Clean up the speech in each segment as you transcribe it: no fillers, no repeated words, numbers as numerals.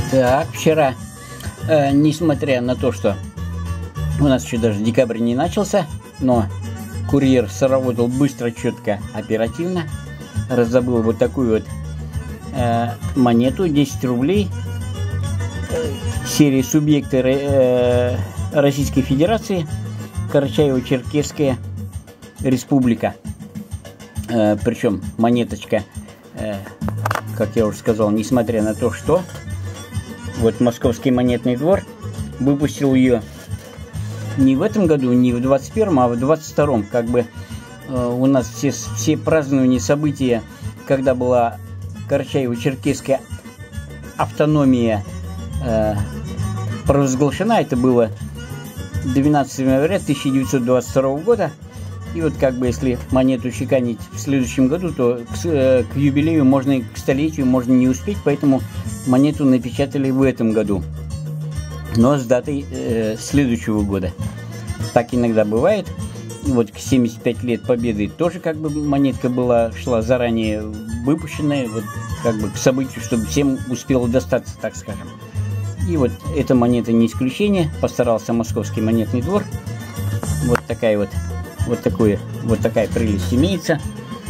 Так, вчера, несмотря на то, что у нас еще даже декабрь не начался, но курьер сработал быстро, четко, оперативно. Раздобыл вот такую вот монету, 10 рублей, серии субъекты Российской Федерации, Карачаево-Черкесская Республика. Причем монеточка, как я уже сказал, несмотря на то, что вот Московский монетный двор выпустил ее не в этом году, не в 21-м, а в 22-м. Как бы у нас все празднования, события, когда была Карачаево-Черкесская автономия провозглашена, это было 12 января 1922 года. И вот как бы если монету чеканить в следующем году, то к юбилею можно, к столетию можно не успеть, поэтому монету напечатали в этом году, но с датой следующего года. Так иногда бывает. И вот к 75 лет Победы тоже как бы монетка шла заранее выпущенная, вот как бы к событию, чтобы всем успело достаться, так скажем. И вот эта монета не исключение, постарался Московский монетный двор. Вот такая прелесть имеется.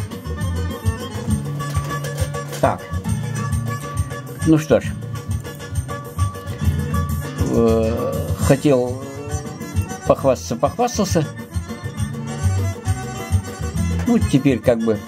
Так, ну что ж, хотел похвастался. Ну, теперь как бы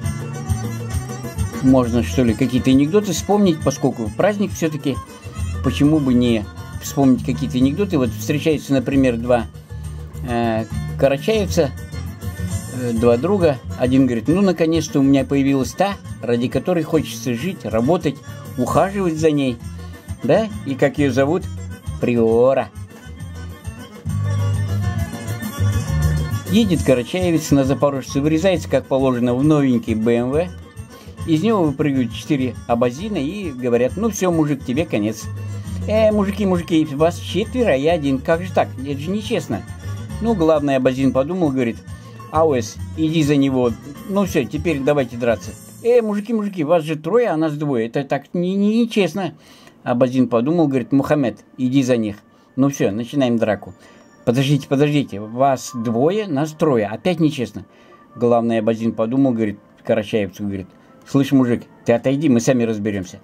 можно, что ли, какие-то анекдоты вспомнить, поскольку праздник все-таки, почему бы не вспомнить какие-то анекдоты. Вот встречаются, например, два карачаевца, два друга. Один говорит: ну, наконец-то у меня появилась та, ради которой хочется жить, работать, ухаживать за ней. Да? И как ее зовут? Приора. Едет карачаевец на запорожце, вырезается, как положено, в новенький БМВ. Из него выпрыгивают 4 абазина и говорят: ну все, мужик, тебе конец. Мужики, вас 4, а я один. Как же так? Это же нечестно. Ну, главный абазин подумал, говорит: Ауэс, иди за него. Ну все, теперь давайте драться. Мужики, вас же 3, а нас 2. Это так нечестно. Абазин подумал, говорит: Мухаммед, иди за них. Ну все, начинаем драку. Подождите, вас 2, нас 3. Опять нечестно. Главный абазин подумал, говорит карачаевцу, говорит: слышь, мужик, ты отойди, мы сами разберемся.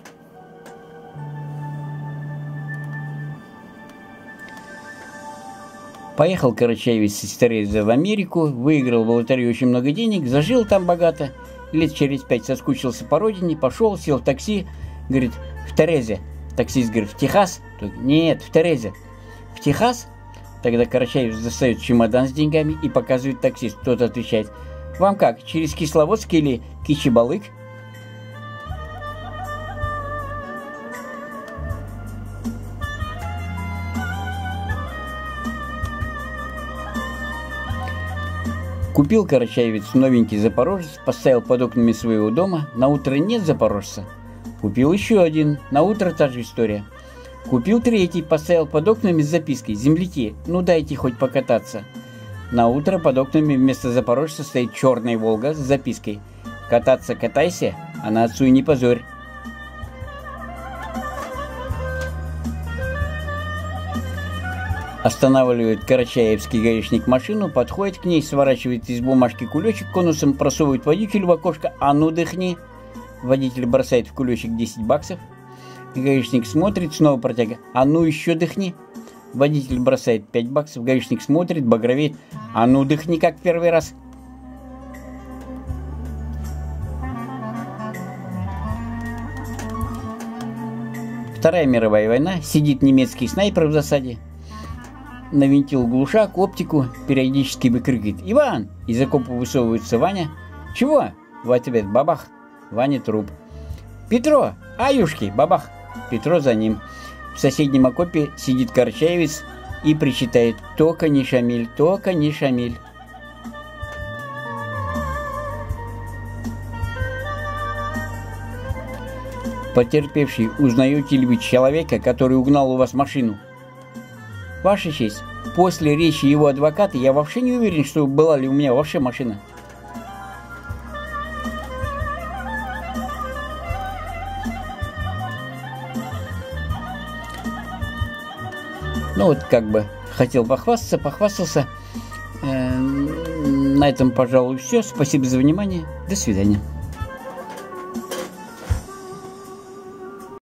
Поехал карачаевец из Тереза в Америку, выиграл в лотерею очень много денег, зажил там богато, лет через 5 соскучился по родине, пошел, сел в такси, говорит: в Терезе. Таксист говорит: в Техас? Нет, в Терезе. В Техас? Тогда карачаевец достает чемодан с деньгами и показывает таксист. Тот отвечает: вам как, через Кисловодск или Кичи-Балык? Купил карачаевец новенький запорожец, поставил под окнами своего дома. На утро нет запорожца. Купил еще один. На утро та же история. Купил 3, поставил под окнами с запиской: земляки, ну дайте хоть покататься. На утро под окнами вместо запорожца стоит черная Волга с запиской: кататься катайся, а на отцу и не позорь. Останавливает карачаевский гаишник машину, подходит к ней, сворачивает из бумажки кулечек конусом, просовывает водителю в окошко: а ну дыхни. Водитель бросает в кулечек 10 баксов. Гаишник смотрит, снова протягивает: а ну еще дыхни. Водитель бросает 5 баксов. Гаишник смотрит, багровеет: а ну дыхни, как в первый раз. Вторая мировая война. Сидит немецкий снайпер в засаде. Навинтил глушак, оптику, периодически выкрикивает: Иван! Из окопа высовывается Ваня. Чего? В ответ: бабах. Ваня труп. Петро! Аюшки! Бабах. Петро за ним. В соседнем окопе сидит карачаевец и причитает: только не Шамиль, только не Шамиль. Потерпевший: узнаете ли вы человека, который угнал у вас машину? Ваша честь, после речи его адвоката я вообще не уверен, что была ли у меня вообще машина. Ну вот как бы хотел похвастался. На этом, пожалуй, все. Спасибо за внимание. До свидания.